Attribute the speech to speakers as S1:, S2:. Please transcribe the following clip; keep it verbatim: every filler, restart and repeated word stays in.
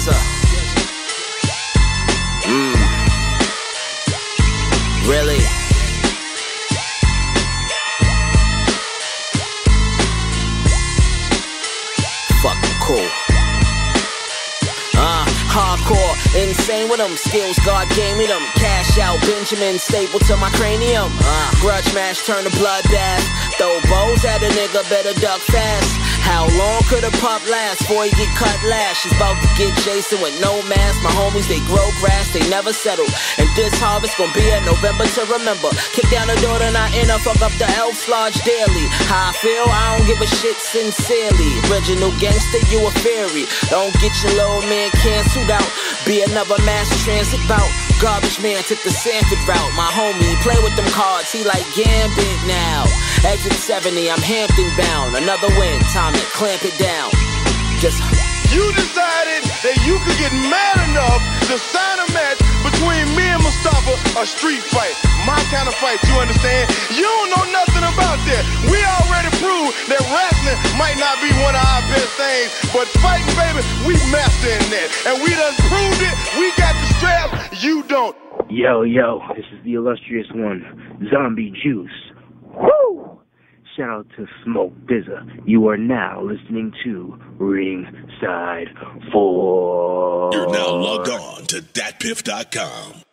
S1: Z A. Mmm. Really? Fucking cool. Uh, hardcore, insane with them. Skills God gave me them. Cash out, Benjamin staple to my cranium. Uh, grudge match turn to bloodbath. Throw bows at a nigga, better duck fast. How long could a pup last before he get cut last? She's about to get Jason with no mask. My homies, they grow grass, they never settle. And this harvest gon' be a November to remember. Kick down the door, then I enter, fuck up the Elf's Lodge daily. How I feel, I don't give a shit sincerely. Original gangster, you a fairy. Don't get your little man canceled out. Be another mass transit bout. Garbage man took the Sanford route. My homie, play with them cards, he like Gambit now. Exit seventy, I'm Hampton bound. Another win, time to clamp it down. Just
S2: you decided that you could get mad enough to sign a match between me and Mustafa, a street fight. My kind of fight, you understand? You don't know nothing about that. We already proved that wrestling might not be one of our best things, but fighting, baby, we mastering that. And we done proved it. We got the strap, you don't.
S3: Yo, yo, this is the illustrious one, Zombie Juice. Woo! Shout out to Smoke D Z A. You are now listening to Ringside four.
S4: You're now logged on to dat piff dot com.